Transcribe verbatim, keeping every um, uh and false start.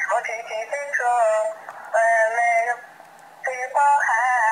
我提起飞车，奔雷飞花海。